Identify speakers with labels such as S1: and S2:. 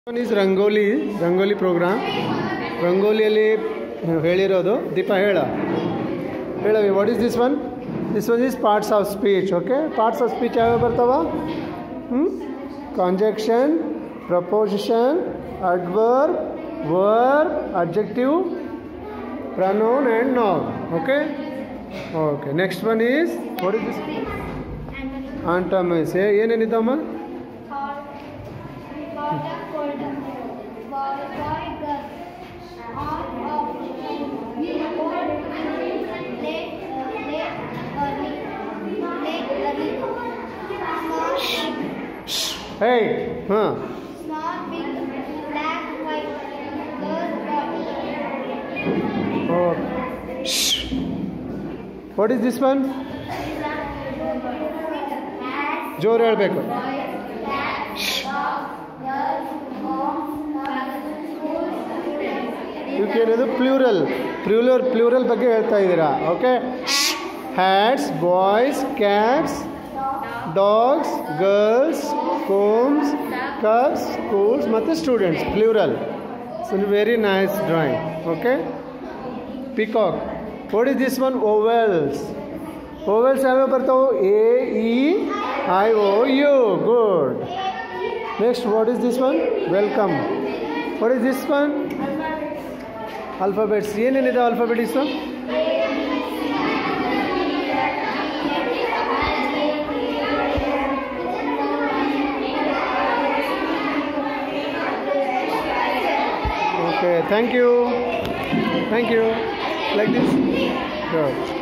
S1: One is rangoli program. ರಂಗೋಲಿಯಲ್ಲಿ ಹೇಳಿರೋದು ದೀಪ ಹೇಳವಿ. What is this one? This one is parts of speech. Okay, parts of speech ಯಾವ ಬರ್ತಾವ? Conjunction, preposition, adverb, verb, adjective, pronoun and noun. Okay. Next one is, what is this? Antonyms. ಏನೇನಿದಾವಮ್ಮ? Hey,
S2: Small, big, black, white, girl, boy.
S1: Oh. What is this one? ಜೋರು ಹೇಳಬೇಕು. ಇದು plural ಬಗ್ಗೆ ಹೇಳ್ತಾ ಇದ್ದೀರಾ. Okay, hats, boys, cats, dogs, girls, combs, cubs, schools ಮತ್ತು students, plural. So very nice drawing. Okay, peacock. What is this one? Vowels. Vowels ಯಾವ್ಯಾವ ಬರ್ತಾವೆ? A, E, I, O, U. Good. Next, what is this one? Welcome. What is this one? Alphabets. ಏನೇನಿದೆ ಆಲ್ಫಾಬೆಟಿಕ್ಸು? Okay, thank you. Like this. Good.